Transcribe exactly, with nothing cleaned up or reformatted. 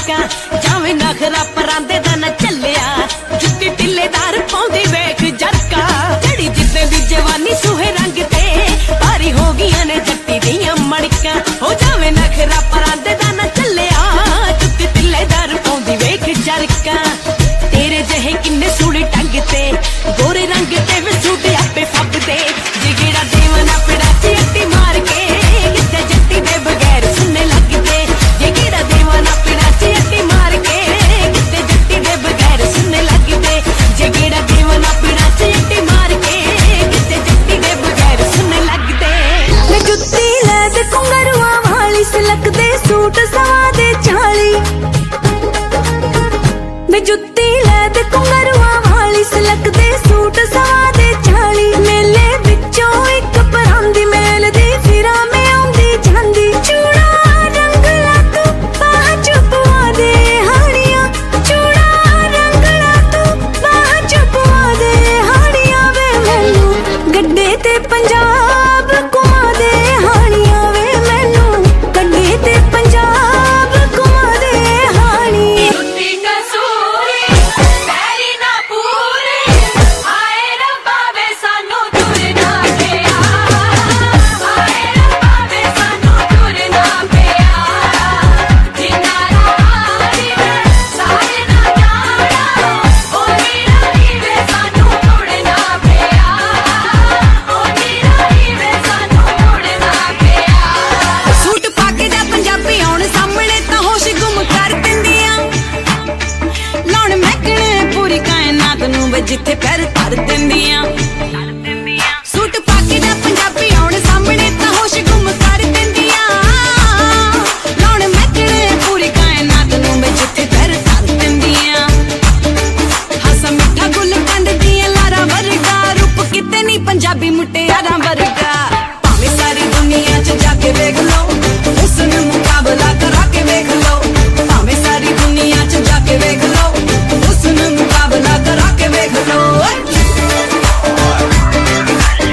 मड़का जावे नखरा परांदे दा न चलिया जुत्ती टिल्लेदार पाउंदी वेख जरका जड़ी जिद्दे दी जवानी सुहे रंग ते भारी हो गईयां ने जट्टी दियां मड़का हो जावे नखरा परांदे दा न चलिया जुत्ती टिल्लेदार पाउंदी वेख जरका तेरे जहे किन्ने सूड़े टंग ते गोरे रंग ते वे सूट आपे फबदे जिगड़ा देवना पिड़ा च अट्टी मार के किते जट्टी दे बगैर सुनने लगदे जिगड़ा देवना पिड़ा च अट्टी मार के किते जट्टी दे बगैर सुनने लगदे जिगड़ा देवना पिड़ा च अट्टी मार के किते जट्टी दे बगैर सुनने लगदे मैं जुत्ती ले दे कुंगरुआ वाली सिलक दे सूट सवा दे चाली मैं जुत्ती ले दे कुंगरुआ वाली सिलक दे सूट सवा दे चाली मेले विचों एक परांदी मेल दी फिरा में आउंदी जांदी चूड़ा रंगला तू बाह चुपवा दे हाड़ियां चूड़ा रंगला तू बाह चुपवा दे हाड़ियां वे मैनू गड्डे ते पंजाब घुमा दे हाड़ियां वे मैनू गड्डे ते पंजाब घुमा दे हाड़ियां जिथे पैर धर दिंदियां